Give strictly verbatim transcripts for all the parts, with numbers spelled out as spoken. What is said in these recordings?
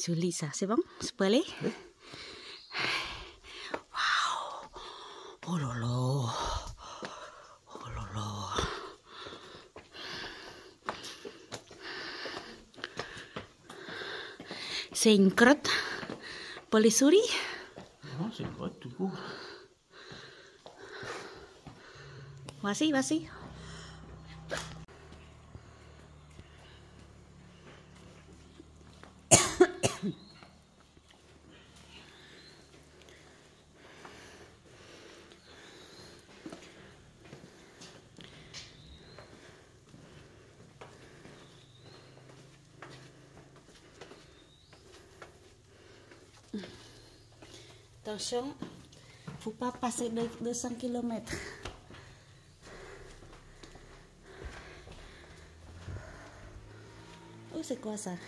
sur Lisa, c'est bon? Je peux aller? Oui. Waouh! Oh là là! Oh là là! C'est une grotte pour les souris? Non, c'est une grotte tout court. Vas-y, vas-y. Attention, il ne faut pas passer de deux cents kilomètres. Oh, c'est quoi ça?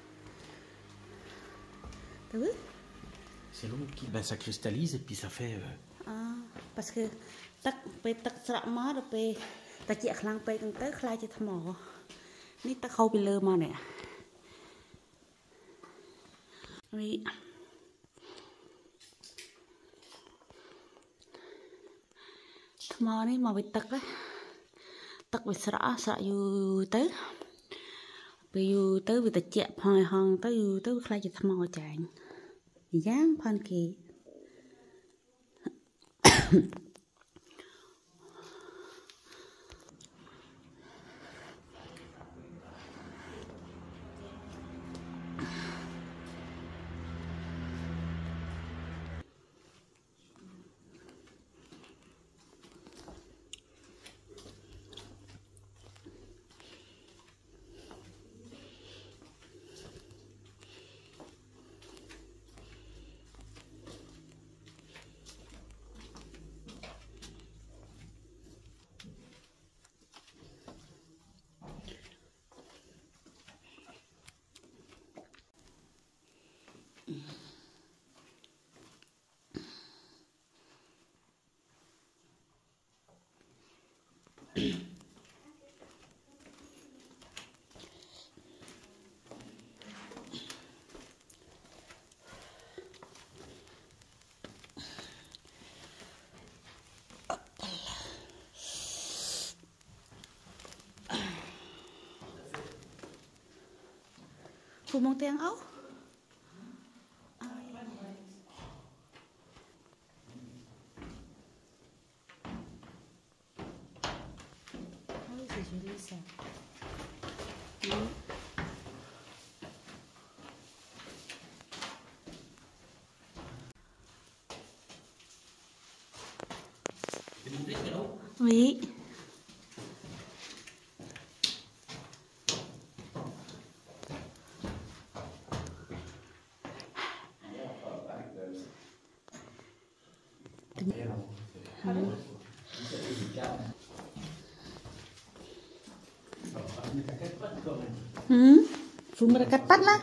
T'as vu? C'est l'eau qui ben, ça cristallise et puis ça fait... Euh... Ah, parce que tak pe tak srakមកដល់ពេលតែជាខ្លាំងពេកហ្នឹងទៅខ្លាចជាថ្មនេះទឹកហូរពីលើមកនេះនេះថ្មនេះមកពីទឹកទឹកវាស្រក់ស្រក់យូរទៅពេលយូរទៅវាត្រជាក់ផងហងទៅយូរទៅវាខ្លាចជាថ្មចាញ់យ៉ាងផាន់គេFaut monter en haut? Ah, oui, c'est joli ça. Oui. Oui. Hmm, sumber ketat lah.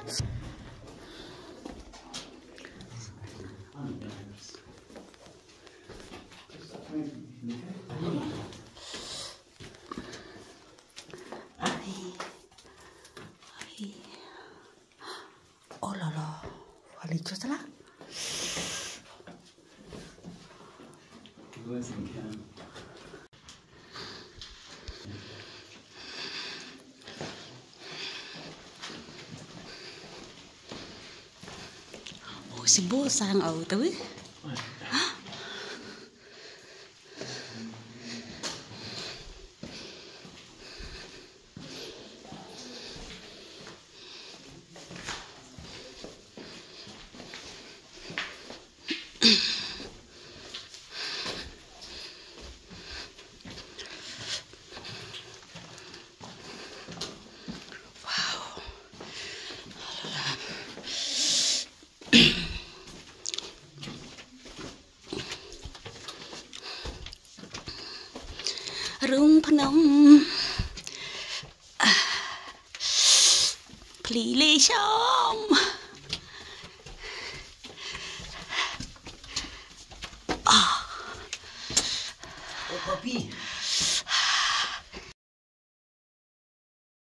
Oh là là, faut aller tout ça là. Oh, c'est beau ça en haut, t'as vu? Ouais. Ah. Rung Phnom Pli Lê Som